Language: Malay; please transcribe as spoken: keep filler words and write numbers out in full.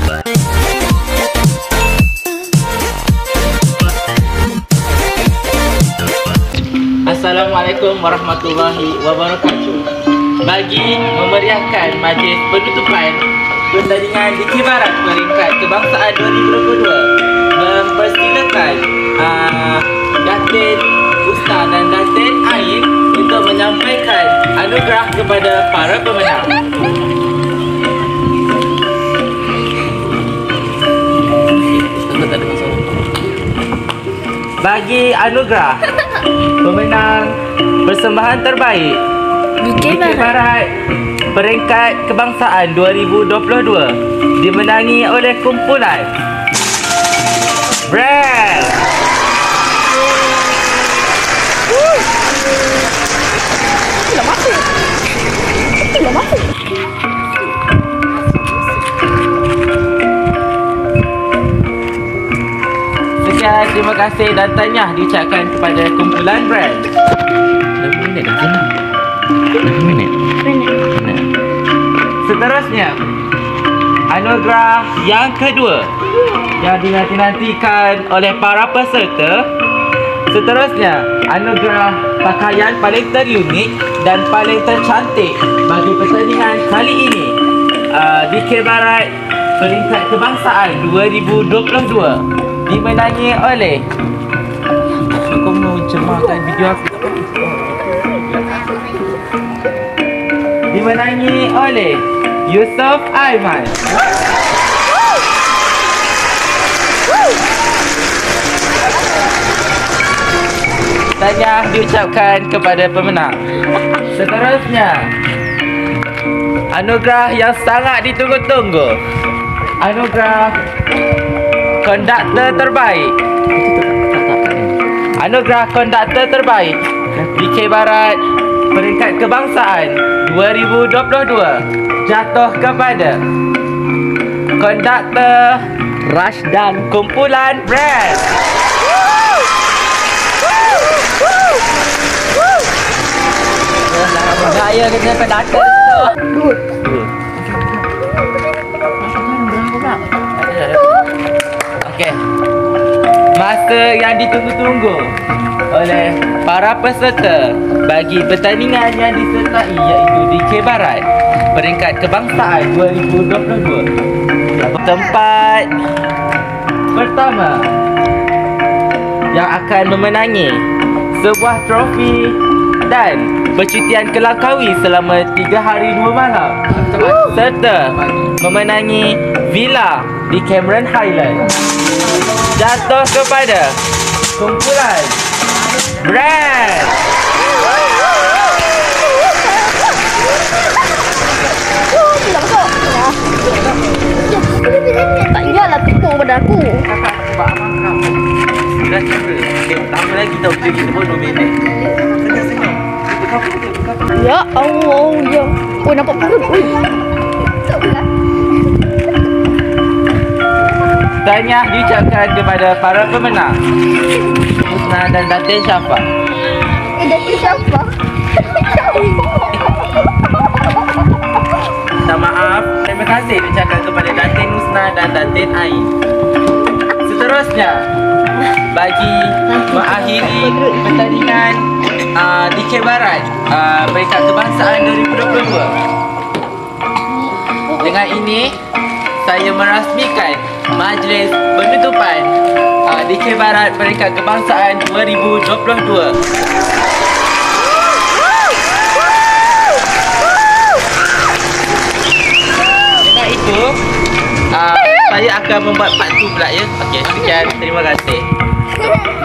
Assalamualaikum warahmatullahi wabarakatuh. Bagi memeriahkan majlis penutupan pertandingan Dikir Barat peringkat kebangsaan dua ribu dua puluh dua, mempersilakan uh, Datin Husna dan Datin Ain untuk menyampaikan anugerah kepada para pemenang. Bagi anugerah pemenang persembahan terbaik Dikir Barat peringkat kebangsaan dua ribu dua puluh dua dimenangi oleh kumpulan Brand. Tidak masuk. Tidak masuk. Sekian, terima kasih dan tahniah diucapkan kepada kumpulan Brand. Berapa minit dah sini? Berapa minit? Minit. Seterusnya, anugerah yang kedua yang dinanti-nantikan oleh para peserta. Seterusnya, anugerah pakaian paling terunik dan paling tercantik bagi pertandingan kali ini. uh, Dikir Barat peringkat kebangsaan dua ribu dua puluh dua dimenangi oleh... Kau mau cemarkan video aku tak apa? Dimenangi oleh Yusuf Aiman. Tahniah diucapkan kepada pemenang. Seterusnya, anugerah yang sangat ditunggu-tunggu, anugerah konduktor terbaik. Anugerah konduktor terbaik Dikir Barat peringkat kebangsaan dua ribu dua puluh dua jatuh kepada konduktor Rashdan kumpulan Brand. Gaya kena konduktor tu. Okey. Masa yang ditunggu-tunggu oleh para peserta bagi pertandingan yang disertai iaitu Dikir Barat peringkat kebangsaan dua ribu dua puluh dua. Tempat pertama yang akan memenangi sebuah trofi dan percutian ke Langkawi selama tiga hari dua malam serta memenangi villa di Cameron Highland jatuh kepada kumpulan Brand. Tidak masuk. Tak ingatlah tipu pada aku. Dah cakap. Tambah lagi tau video kita pun dua minit. Senyum-senyum. Ya Allah, ya. Oh, nampak perut. Ui. Tahniah diucapkan kepada para pemenang Husna dan Datin Syafa. Eh, Datin Syafa? Minta maaf. Terima kasih diucapkan kepada Datin Husna dan Datin Ain. Seterusnya, bagi mengakhiri pertandingan uh, Dikir Barat uh, peringkat kebangsaan dua ribu dua puluh dua. Dengan ini saya merasmikan majlis penutupan uh, Dikir Barat peringkat kebangsaan dua ribu dua puluh dua. Dengan itu uh, saya akan membuat part dua pula ya. Okey, sekian, terima kasih.